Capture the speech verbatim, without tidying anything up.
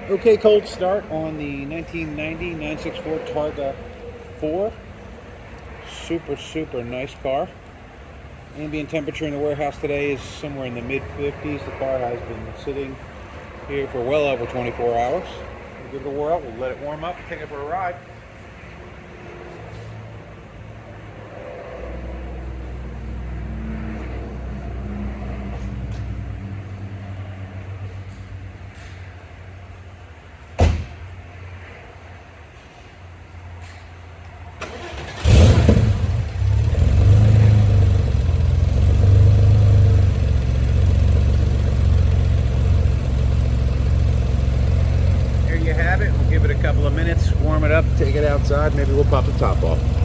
Okay, cold start on the nineteen ninety nine sixty-four Targa four. Super, super nice car. Ambient temperature in the warehouse today is somewhere in the mid fifties. The car has been sitting here for well over twenty-four hours. We'll give it a whirl, we'll let it warm up, take it for a ride. You have it. We'll give it a couple of minutes, warm it up, take it outside, maybe we'll pop the top off.